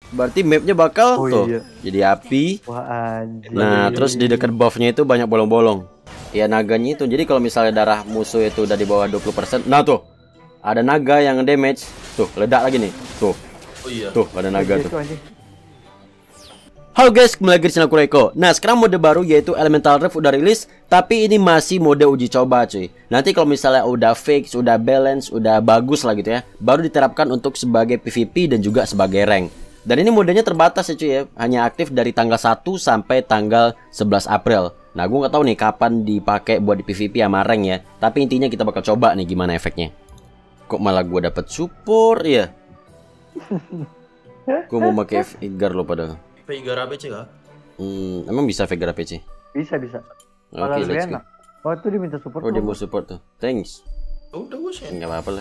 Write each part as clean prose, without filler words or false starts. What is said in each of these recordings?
berarti mapnya bakal tuh iya. jadi api. Wah anjir. Nah terus di dekat buffnya itu banyak bolong-bolong. Ya naganya itu. Jadi kalau misalnya darah musuh itu udah di bawah 20%, nah tuh ada naga yang damage. Tuh ledak lagi nih. Tuh. Oh iya. Tuh ada naga tuh. Itu anjing. Halo guys, kembali lagi di channel Kureko. Nah sekarang mode baru yaitu Elemental Rift udah rilis, tapi ini masih mode uji coba cuy. Nanti kalau misalnya udah fix, udah balance, udah bagus lah gitu ya, baru diterapkan untuk sebagai PvP dan juga sebagai rank. Dan ini modenya terbatas ya cuy ya, hanya aktif dari tanggal 1 sampai tanggal 11 April. Nah gue nggak tahu nih kapan dipakai buat di PvP sama rank ya, tapi intinya kita bakal coba nih gimana efeknya. Kok malah gue dapet support ya? Gue mau pakai Veigar loh padahal. Veigar APC kah? Emang bisa Veigar APC? Bisa. Oke, let's go. Oh itu dia minta support. Oh dia mau support tuh. Thanks. Udah gue share. Enggak apa-apa lah.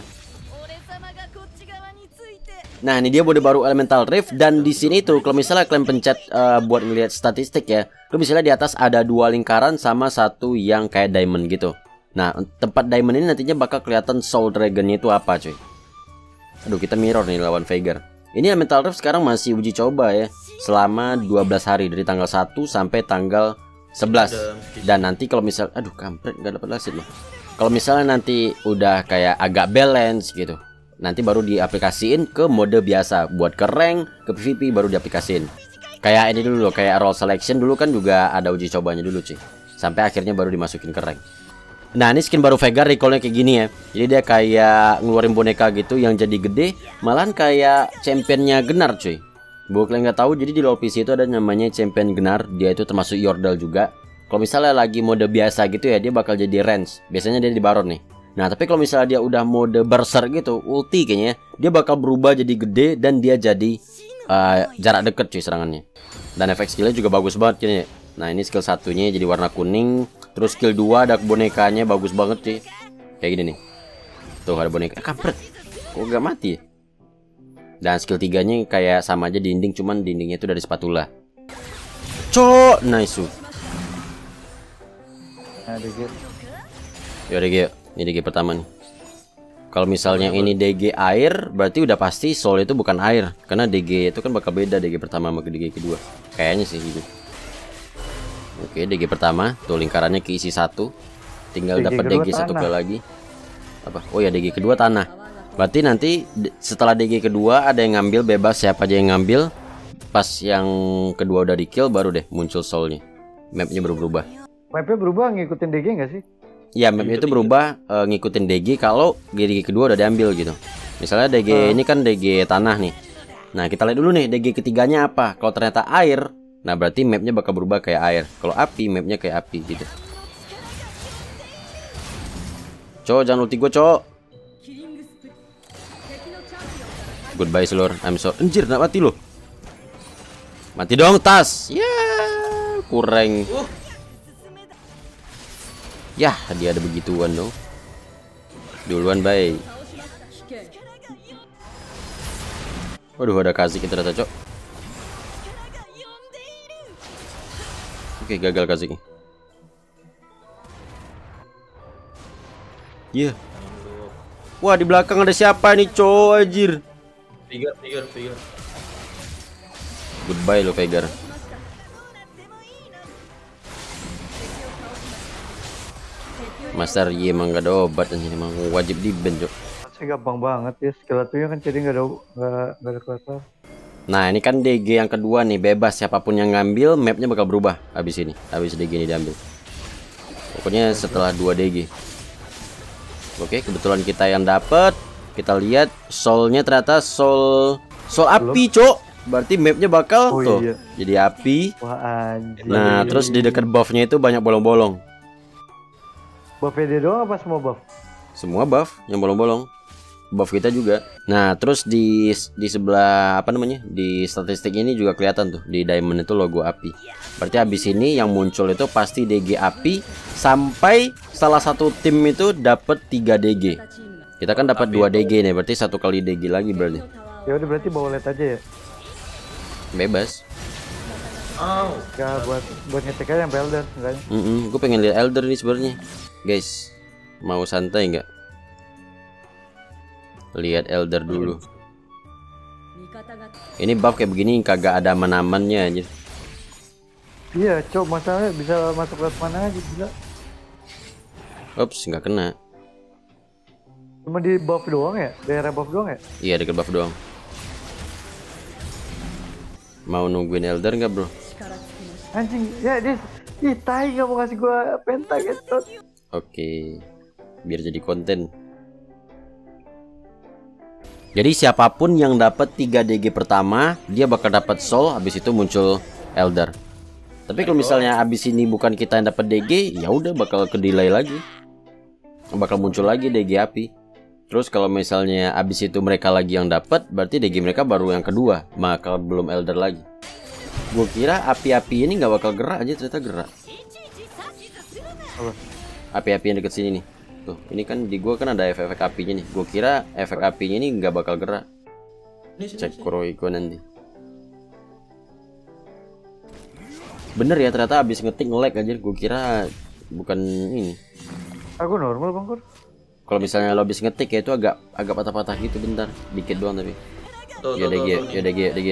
Nah, ini dia mode baru Elemental Rift dan di sini tuh kalau misalnya kalian pencet buat ngelihat statistik ya, lu misalnya di atas ada 2 lingkaran sama satu yang kayak diamond gitu. Nah, tempat diamond ini nantinya bakal kelihatan soul dragonnya itu apa, cuy. Aduh, kita mirror nih lawan Veigar. Ini Elemental Rift sekarang masih uji coba ya, selama 12 hari dari tanggal 1 sampai tanggal 11. Dan nanti kalau misal aduh kampret nggak dapat lasit loh. Kalau misalnya nanti udah kayak agak balance gitu, nanti baru diaplikasiin ke mode biasa. Buat ke rank, ke PvP baru diaplikasiin. Kayak ini dulu loh, kayak role selection dulu kan juga ada uji cobanya dulu cuy. Sampai akhirnya baru dimasukin ke rank. Nah ini skin baru Veigar recallnya kayak gini ya. Jadi dia kayak ngeluarin boneka gitu yang jadi gede, malahan kayak championnya Gnar cuy. Buat kalian nggak tahu, jadi di LoL PC itu ada namanya champion Gnar. Dia itu termasuk Yordle juga. Kalau misalnya lagi mode biasa gitu ya, dia bakal jadi range. Biasanya dia di Baron nih. Nah tapi kalau misalnya dia udah mode berserk gitu, ulti kayaknya, dia bakal berubah jadi gede dan dia jadi jarak deket cuy serangannya. Dan efek skillnya juga bagus banget kayaknya. Nah ini skill satunya jadi warna kuning. Terus skill 2 ada bonekanya bagus banget sih. Kayak gini nih. Tuh ada boneka. Kampret. Kok gak mati? Dan skill 3-nya kayak sama aja dinding, cuman dindingnya itu dari spatula. Cok, nice. Nah, DG. Ya DG, ini DG pertama nih. Kalau misalnya ini DG air, berarti udah pasti soul itu bukan air. Karena DG itu kan bakal beda DG pertama sama DG kedua. Kayaknya sih gitu. Oke, DG pertama, tuh lingkarannya keisi 1. Tinggal dapat DG 1 kali lagi. Apa? Oh ya, DG kedua tanah. Berarti nanti setelah DG kedua ada yang ngambil, bebas siapa aja yang ngambil. Pas yang kedua udah di kill baru deh muncul soulnya. Mapnya berubah. Mapnya berubah ngikutin DG nggak sih? Ya, mapnya itu berubah ngikutin DG kalau DG kedua udah diambil gitu. Misalnya DG ini kan DG tanah nih. Nah, kita lihat dulu nih DG ketiganya apa. Kalau ternyata air, nah berarti mapnya bakal berubah kayak air. Kalau api, mapnya kayak api gitu. Cok, jangan ulti gue cok. Goodbye seluruh. I'm sorry. Anjir, gak mati loh. Mati dong tas. Ya, kurang. Yah, dia ada begituan dong. Duluan bye. Waduh, ada kasih kita ternyata cok. Oke, gagal kasihnya. Iya. Wah, di belakang ada siapa nih, cowok anjir? Veigar. Goodbye lo, Veigar. Master Y emang gak ada obat anjir, emang wajib di-ban, cok. Saya gampang banget ya, skill satunya kan jadi nggak ada kelihatan. Nah, ini kan DG yang kedua nih, bebas siapapun yang ngambil, mapnya bakal berubah habis ini. Habis DG ini diambil. Pokoknya setelah 2 DG. Oke, kebetulan kita yang dapat. Kita lihat soulnya ternyata soul api, cok. Berarti mapnya bakal tuh jadi api. Wah anjir. Nah, terus di dekat buffnya itu banyak bolong-bolong. Buff dia doang apa semua buff? Semua buff yang bolong-bolong. Buff kita juga. Nah, terus di sebelah apa namanya? Di statistik ini juga kelihatan tuh di diamond itu logo api. Berarti habis ini yang muncul itu pasti DG api sampai salah satu tim itu dapat 3 DG. Kita kan dapat 2 DG nih, berarti 1 kali DG lagi berarti. Ya udah berarti bawa let aja ya. Bebas. Ya buat ngecek aja yang Elder enggaknya. Gue pengen lihat Elder nih sebenarnya. Guys, mau santai nggak? Lihat Elder dulu. Ini buff kayak begini kagak ada aman-amannya anjir. Iya, Cok, masalahnya bisa masuk ke mana aja gila. Ups, nggak kena. Cuma di buff doang ya? Daerah buff doang ya? Iya, deket buff doang. Mau nungguin Elder nggak, bro? Anjing, ya dia tai nggak mau ngasih gua penta gitu. Oke, biar jadi konten. Jadi siapapun yang dapat 3 DG pertama, dia bakal dapat soul, habis itu muncul Elder. Tapi kalau misalnya habis ini bukan kita yang dapat DG, ya udah bakal ke delay lagi. Bakal muncul lagi DG api. Terus kalau misalnya habis itu mereka lagi yang dapat, berarti DG mereka baru yang kedua, maka belum Elder lagi. Gue kira api-api ini nggak bakal gerak aja, ternyata gerak. Apa? Api-api yang deket sini nih. Tuh, ini kan di gua kan ada efek apinya nih. Gue kira efek apinya ini nggak bakal gerak. Cek Kurohiko nanti. Bener ya, ternyata abis ngetik nge-lag aja. Gue kira bukan ini. Aku normal Bang Kur. Kalau misalnya lo abis ngetik ya itu agak patah-patah gitu bentar, dikit doang tapi. Ya DG, ya DG, DG.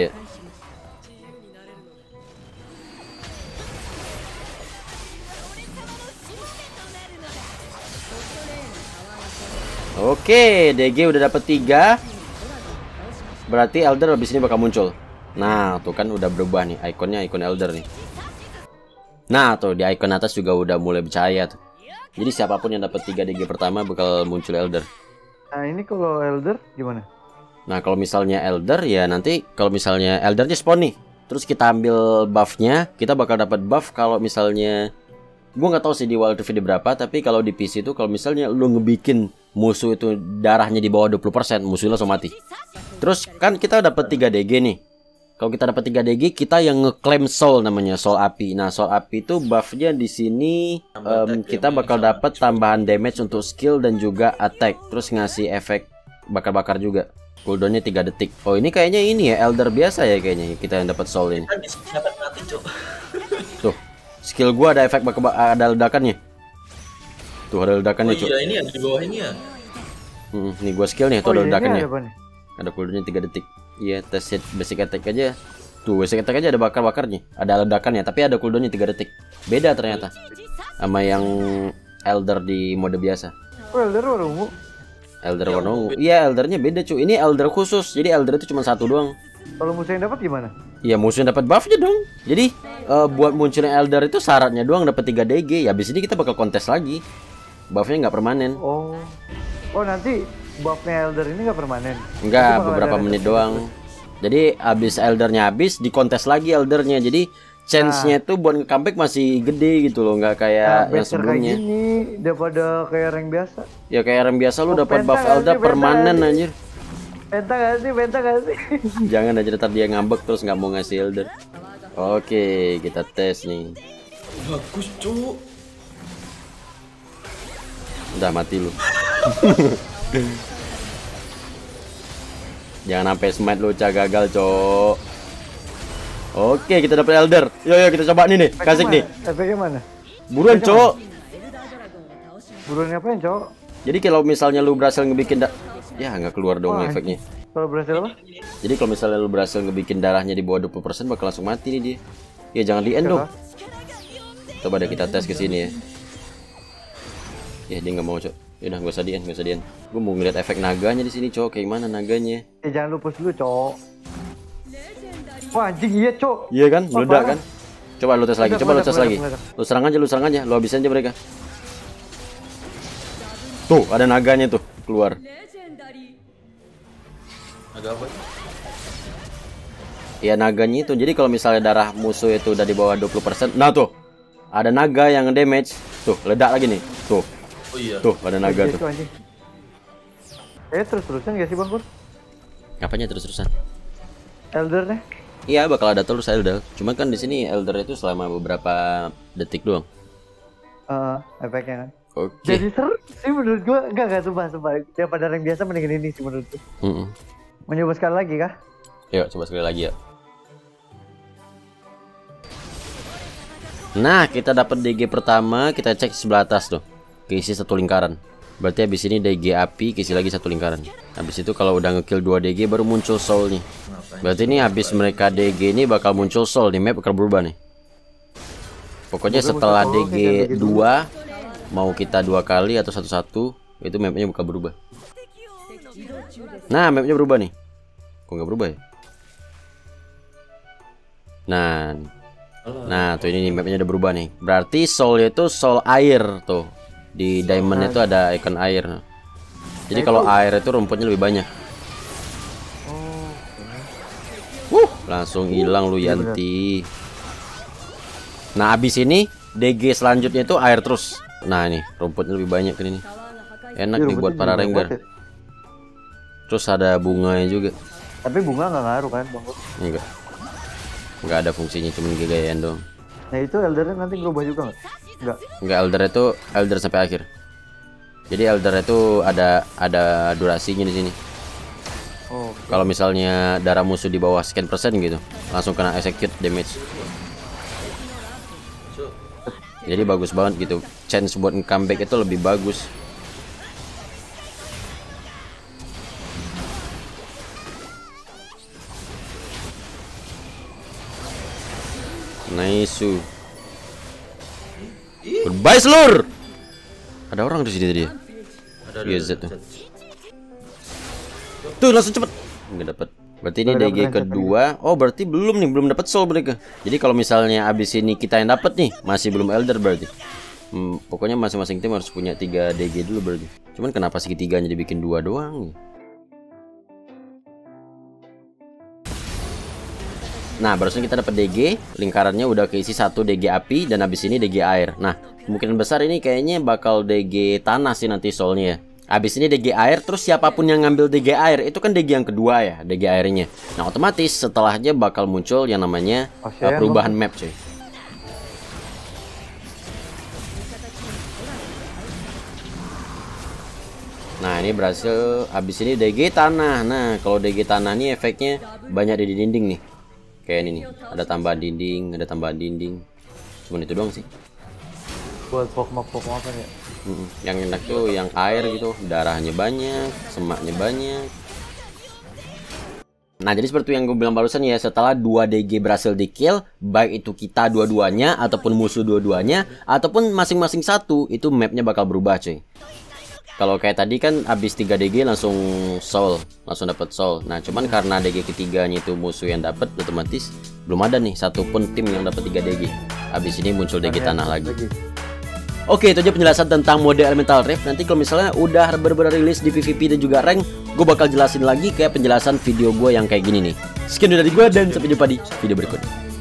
Oke, DG udah dapet 3. Berarti Elder habis ini bakal muncul. Nah, tuh kan udah berubah nih ikonnya, ikon Elder nih. Nah, tuh di icon atas juga udah mulai bercahaya tuh. Jadi siapapun yang dapat 3 DG pertama bakal muncul Elder. Nah, ini kalau Elder gimana? Nah, kalau misalnya Elder ya nanti kalau misalnya Eldernya spawn nih, terus kita ambil buffnya, kita bakal dapat buff kalau misalnya gua nggak tahu sih di Wild TV berapa, tapi kalau di PC itu kalau misalnya lu ngebikin musuh itu darahnya di bawah 20%, musuhnya langsung mati. Terus kan kita dapat 3 DG nih. Kalau kita dapat 3 DG, kita yang ngeklaim soul namanya, soul api. Nah, soul api itu buffnya di sini kita bakal dapat tambahan damage untuk skill dan juga attack. Terus ngasih efek bakar-bakar juga. Cooldownnya 3 detik. Oh, ini kayaknya ini ya Elder biasa ya kayaknya kita yang dapat soul ini. Tuh, skill gua ada efek ada ledakannya. Tuh ada ledakannya, Cuk. Iya, ini yang di bawah ini ya. Nih gua skill nih, tuh ada ledakannya. Ada Cooldownnya 3 detik. Iya, tes hit basic attack aja. Tuh, basic attack aja ada bakar-bakarnya. Ada ledakannya, tapi ada cooldownnya 3 detik. Beda ternyata sama yang Elder di mode biasa. Oh, Elder warna ungu. Elder warna ungu. Iya, Eldernya beda, cuy. Ini Elder khusus. Jadi Elder itu cuma 1 doang. Kalau musuh yang dapat gimana? Iya, musuh yang dapat buffnya dong. Jadi buat munculnya Elder itu syaratnya doang dapat 3 DG. Ya habis ini kita bakal kontes lagi. Buffnya nggak permanen. Oh, nanti buffnya Elder ini nggak permanen? Enggak, beberapa menit doang. Jadi abis Eldernya habis, dikontes lagi Eldernya. Jadi chance-nya tuh buat nge-comeback masih gede gitu loh, nggak kayak yang sebelumnya. Kayak gini, daripada kayak rank biasa. Ya kayak rank biasa lu dapat buff Elder permanen anjir. Penta gak sih? Jangan aja ntar dia ngambek terus nggak mau ngasih Elder. Oke, kita tes nih. Bagus, Cuk. Udah mati lu. Jangan sampai smite lu gagal, Cok. Oke, kita dapat Elder. Yo kita coba nih kasih nih. Efeknya mana? Buruan, Cok. Buruan ngapain, Cok? Jadi kalau misalnya lu berhasil ngebikin ya nggak keluar dong efeknya. Kalau berhasil apa? Jadi kalau misalnya lu berhasil ngebikin darahnya di bawah 20% bakal langsung mati nih dia. Ya jangan di end dong. Coba deh kita tes ke sini ya. Ya dia nggak mau, Cok. Ya udah nggak usah di end. Gue mau ngeliat efek naganya di sini, Cok. Kayak mana naganya? Jangan lupa dulu, Cok. Wah, anjing iya, Cok. Iya kan? Meledak kan? Coba lu tes lagi, Lu serang aja, lu habisin aja mereka. Tuh, ada naganya tuh keluar. Naga apa? Ya naganya itu. Jadi kalau misalnya darah musuh itu udah di bawah 20%, nah tuh. Ada naga yang damage. Tuh, ledak lagi nih. Tuh. Oh iya. Tuh, ada naga tuh. Terus-terusan gak sih, Bang Pur? Apanya terus-terusan? Eldernya? Iya, bakal ada terus Elder. Cuma kan di sini Elder itu selama beberapa detik doang. Efeknya kan. Oke. Jadi seru sih menurut gua. Enggak sumpah. Daripada yang biasa mendingin ini sih menurut gua. Mau nyoba sekali lagi kah? Yuk, coba sekali lagi ya. Nah, kita dapat DG pertama, kita cek sebelah atas tuh. Keisi 1 lingkaran. Berarti habis ini DG api, isi lagi satu lingkaran. Habis itu kalau udah ngekill 2 DG baru muncul soul nih. Berarti ini habis mereka DG ini bakal muncul soul nih, map bakal berubah nih. Pokoknya setelah DG 2 mau kita 2 kali atau 1-1 itu mapnya bakal berubah. Nah, mapnya berubah nih. Kok nggak berubah ya? Nah, tuh ini nih mapnya udah berubah nih. Berarti soulnya itu soul air tuh. Di diamond itu ada icon air. Jadi kalau air itu rumputnya lebih banyak. Langsung hilang lu Yanti. Nah, abis ini DG selanjutnya itu air terus. Nah, ini rumputnya lebih banyak ini. Enak nih buat para ranger. Terus ada bunganya juga. Tapi bunga nggak ngaruh kan, Bang? Enggak ada fungsinya, cuma gayaan doang. Nah, itu eldernya nanti berubah juga nggak? Enggak, elder itu elder sampai akhir. Jadi elder itu ada durasinya di sini. Kalau misalnya darah musuh di bawah sekian persen gitu, langsung kena execute damage. Jadi bagus banget gitu. Chance buat comeback itu lebih bagus. Nice. Goodbye seluruh. Ada orang di sini tadi. Iya Z tuh. Tuh langsung cepet. Nggak dapat. Berarti ini DG kedua. Oh berarti belum dapat soul mereka. Jadi kalau misalnya abis ini kita yang dapat nih, masih belum elder berarti. Pokoknya masing-masing tim harus punya 3 DG dulu berarti. Cuman kenapa segitiganya dibikin 2 doang? Nah, barusan kita dapat DG, lingkarannya udah keisi 1 DG api dan habis ini DG air. Nah, kemungkinan besar ini kayaknya bakal DG tanah sih nanti soalnya ya. Habis ini DG air, terus siapapun yang ngambil DG air itu kan DG yang kedua ya, DG airnya. Nah, otomatis setelahnya bakal muncul yang namanya perubahan map, cuy. Nah, ini berhasil. Habis ini DG tanah. Nah, kalau DG tanah ini efeknya banyak di dinding nih. Kayak ini nih, ada tambahan dinding, Cuman itu doang sih. Buat pokok apa ya? Yang enak tuh yang air gitu, darahnya banyak, semaknya banyak. Nah, jadi seperti yang gue bilang barusan ya, setelah 2 DG berhasil di kill, baik itu kita dua-duanya ataupun musuh dua-duanya ataupun masing-masing satu, itu mapnya bakal berubah, cuy. Kalau kayak tadi kan abis 3 DG langsung soul, langsung dapat soul. Nah, cuman karena DG ketiganya itu musuh yang dapat, otomatis belum ada nih satupun tim yang dapat 3 DG. Abis ini muncul DG tanah lagi. Oke, itu aja penjelasan tentang mode Elemental Rift. Nanti kalau misalnya udah bener-bener rilis di PvP dan juga rank, gue bakal jelasin lagi kayak penjelasan video gue yang kayak gini nih. Sekian dari gue dan sampai jumpa di video berikutnya.